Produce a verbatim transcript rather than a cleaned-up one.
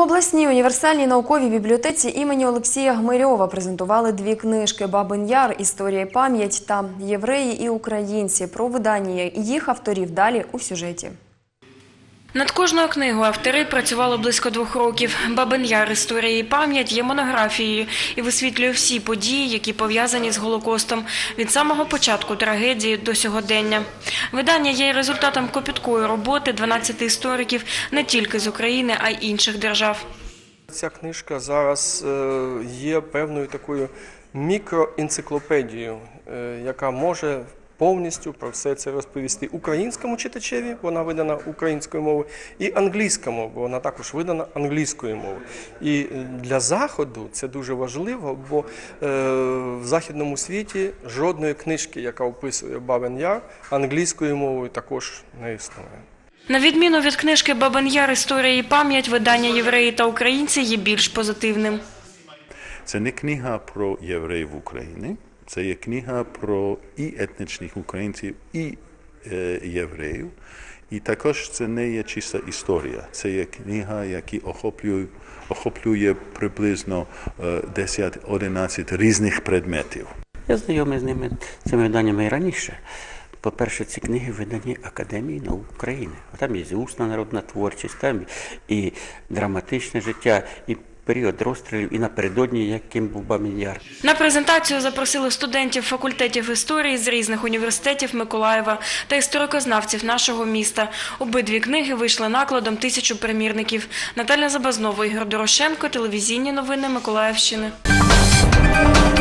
обласній універсальній науковій бібліотеці імені Олексія Гмирьова презентували дві книжки «Бабин Яр. Історія і пам'ять» та «Євреї і українці». Про видання їх авторів далі у сюжеті. Над кожною книгою автори працювали близько двох років. «Бабин Яр. Історія і пам'ять» є монографією і висвітлює всі події, які пов'язані з Голокостом, від самого початку трагедії до сьогодення. Видання є результатом копіткої роботи дванадцяти істориків не тільки з України, а й інших держав. Ця книжка зараз є певною такою мікроенциклопедією, яка може повністю про все це розповісти українському читачеві, вона видана українською мовою, і англійському, бо вона також видана англійською мовою. І для Заходу це дуже важливо, бо в західному світі жодної книжки, яка описує Бабин Яр, англійською мовою також не існує. На відміну від книжки «Бабин Яр. Історія і пам'ять», видання «Євреї та українці» є більш позитивним. Це не книга про євреїв в Україні. Це є книга про і етнічних українців, і е, євреїв. І також це не є чиста історія. Це є книга, яка охоплює, охоплює приблизно е, десять-одинадцять різних предметів. Я знайомий з ними, цими виданнями і раніше. По-перше, ці книги видані Академії наук України. Там є і усна народна творчість, там і драматичне життя, і період розстрілів, і напередодні, яким був Бабин Яр. На презентацію запросили студентів факультетів історії з різних університетів Миколаєва та історико-знавців нашого міста. Обидві книги вийшли накладом тисячу примірників. Наталя Забазнова, Ігор Дорошенко, телевізійні новини Миколаївщини.